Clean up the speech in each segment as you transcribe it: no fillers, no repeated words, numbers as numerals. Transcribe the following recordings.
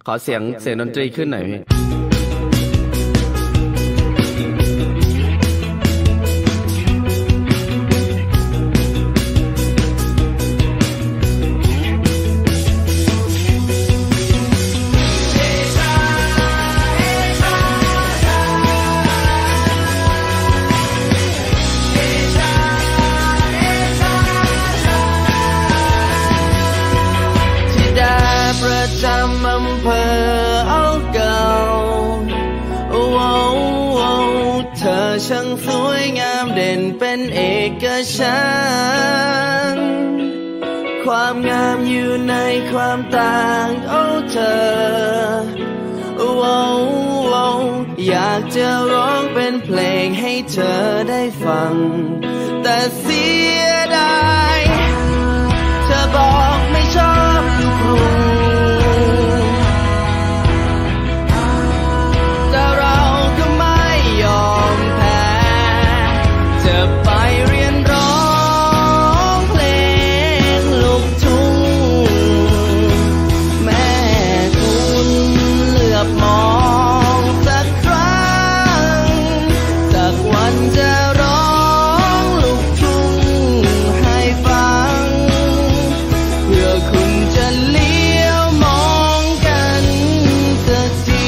ขอเสียงดนตรีขึ้นหน่อยพี่จำอำเภอเอาเก่าเธอช่างสวยงามเด่นเป็นเอกฉันท์ความงามอยู่ในความต่างเธออยากจะร้องเป็นเพลงให้เธอได้ฟังแต่เสียดายเธอบอกไม่ชอบลูกกรุงไปเรียนร้องเพลงลูกทุ่งแม่คุณเหลือบมองสักครั้งสักวันจะร้องลูกทุ่งให้ฟังเพื่อคุณจะเลี้ยวมองกันสักที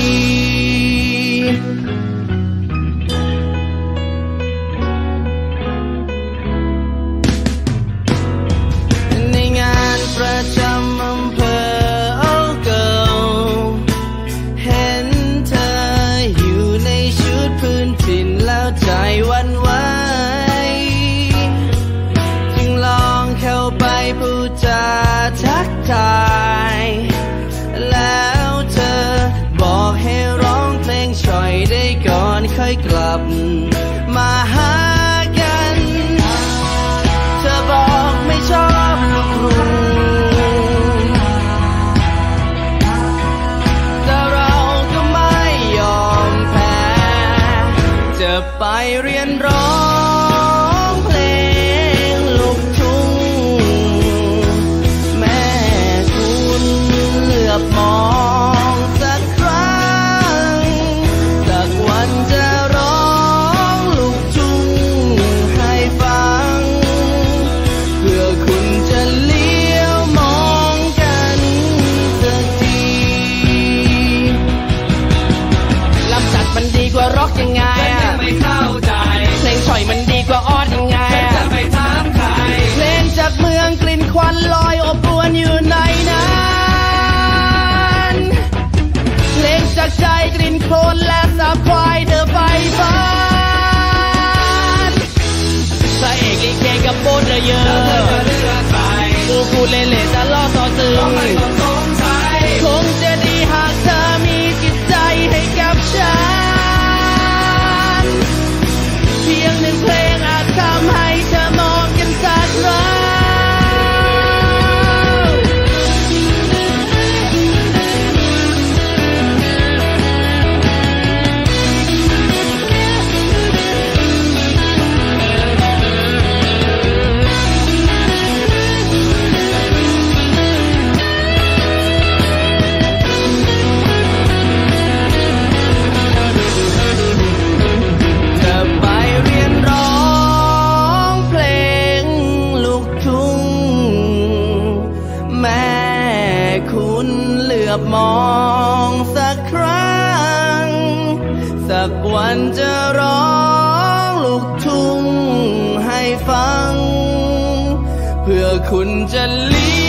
ประจำอำเภอเอาเก่าเห็นเธออยู่ในชุดพื้นถิ่นแล้วใจหวั่นไหวจึงลองเข้าไปพูดจาทักทายแล้วเธอบอกให้ร้องเพลงช่อยได้ก่อนค่อยกลับมาหากันเธอบอกไม่ชอบลูกกรุงไปเรียนร้องเพลงลูกทุ่งแม่คุณเหลือบมองสักครั้งสักวันจะร้องลูกทุ่งให้ฟังเพื่อคุณจะเลี้ยวมองกันสักทีลำจัดมันดีกว่าร็อกยังไงไม่เข้าใจเพลงช่อยมันดีกว่าออดยังไงจะไปถามใครเพลงจากเมืองกลิ่นควันลอยอบอวลอยู่ในนั้นเพลงจากใจกลิ่นโคลนและสาบควายเธอไฟฟ้าพระเอกลิเกกับโบนเยอะกูเล่ๆจะล่อต่อตึงคงจะดีหากเธอมีจิตใจให้กับฉันเพียงหนึ่งเพลงอาจทำให้เธอมองกันสักครั้งมองสักครั้งสักวันจะร้องลูกทุ่งให้ฟังเพื่อคุณจะเลี้